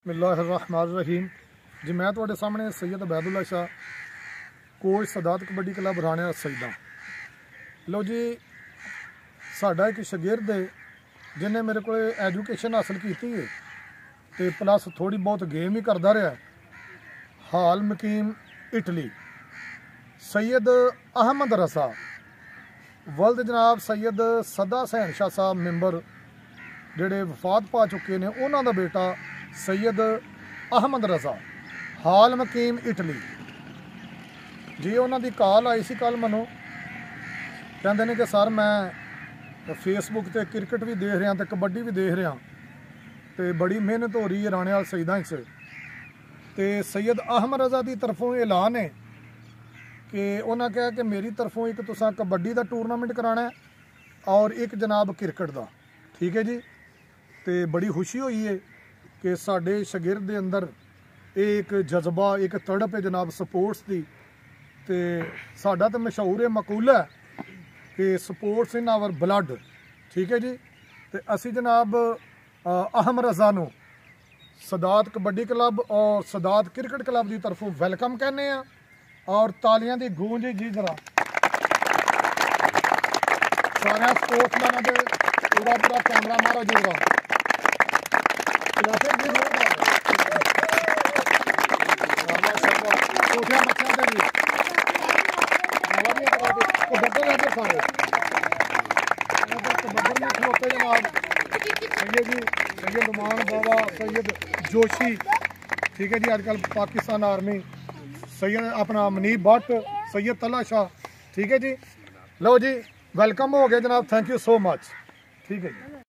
बिस्मिल्लाहिर्रहमानिर्रहीम जी। मैं तुहाडे सामने सैयद अबैदुल्ला शाह कोच सदात कबड्डी क्लब राणा सईदा। लो जी, साडा एक शागिर्द है जिन्हें मेरे को एजुकेशन हासिल की है तो प्लस थोड़ी बहुत गेम ही करता रहा। हाल मकीम इटली सैयद अहमद रसा वल्द जनाब सैयद सदा सहन शाह साहब मैंबर जेडे वफात पा चुके ने, उन्हों का बेटा सैयद अहमद रजा हाल मकीम इटली जी। उन्होंने कॉल आई सी कल मनो, कहते हैं कि सर मैं फेसबुक ते क्रिकेट भी देख रहा तो कबड्डी भी देख रहा तो बड़ी मेहनत हो रही है राणे सईदा से। तो सैयद अहमद रजा की तरफों ऐलान है कि उन्हें कहा कि मेरी तरफों एक तुसा कबड्डी का टूरनामेंट कराना है और एक जनाब क्रिकेट का, ठीक है जी। तो बड़ी खुशी हुई है कि साडे शागिर्द के अंदर एक जज्बा एक तड़प है जनाब स्पोर्ट्स की। तो साडा तो मशहूर है मकूला है कि स्पोर्ट्स इन आवर ब्लड, ठीक है जी। तो असी जनाब अहमद रजा नूं सदात कबड्डी क्लब और सदात क्रिकेट क्लब की तरफों वेलकम कहने हैं और तालियां की गूंज जी जरा सारे स्पोर्ट्समैन के पूरा पूरा कैमरा मारो जूगा सैयद नुमान बाबा सैयद जोशी, ठीक है जी। अजकल पाकिस्तान आर्मी सैयद अपना मनीब भट्ट सैयद तला शाह, ठीक है जी। लो जी वेलकम हो गया जनाब, थैंक यू सो मच, ठीक है जी।